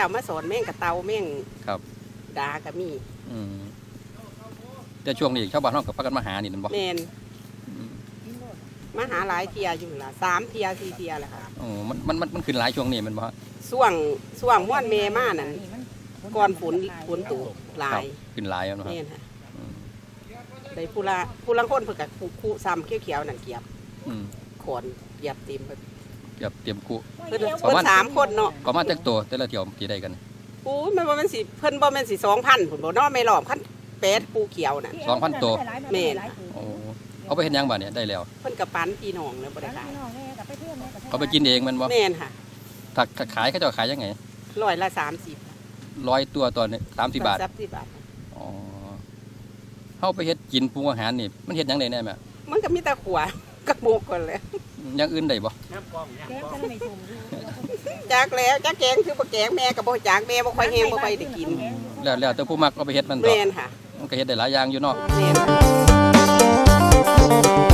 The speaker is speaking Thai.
จ้ามาสอนแม่งกับเตาแม่งครับดาก็มีแต่ช่วงนี้ชาวบ้านเขากับพากันมาหานี่นั่นบ่แม่นมาหาหลายเทียอยู่ล่ะ3 เทีย 4 เทียแหละค่ะมันขึ้นหลายช่วงนี้มันบ่ช่วงม้วนเมมานั่นก่อนฝนตกหลายขึ้นหลายนะครับแม่นค่ะได้ผู้ละคนเพิ่นก็คู่ซ้ำเขียวๆนั่นเกียบขอนเกียบเต็มเกียบเตรียมคู่เพิ่น3 คนเนาะประมาณจักตัวแต่ละเที่ยวกี่ได้กันปูมันบ่แม่นสิเพิ่นบ่แม่นสิ 2,000 พุ่นบ่เนาะไม่รอบคัน8ปูเขียวน่ะ 2,000 ตัวแม่นโอ้เอาไปเฮ็ดหยังบัดเนี่ยได้แล้วเพิ่นก็ปันพี่น้องแล้วบ่ได้ขายเอาไปกินเองมันบ่แม่นค่ะถ้าขายเขาจะขายยังไงร้อยละ30 100 ตัวต่อ30 บาท 30 บาทอ๋อเฮาไปเฮ็ดกินปรุงอาหารนี่มันเฮ็ดหยังได้แน่แม่มันก็มีแต่ขัวกับโมกก่อนแหละอย่างอื่นได้บ่จักแล้วจักแกงคือบ่แกงแม่ก็บ่จักแม่บ่ค่อยแฮงบ่ค่อยได้กินแล้วแต่ผู้มักเอาไปเฮ็ดมันแม่นค่ะมันก็เฮ็ดได้หลายอย่างอยู่เนาะแม่น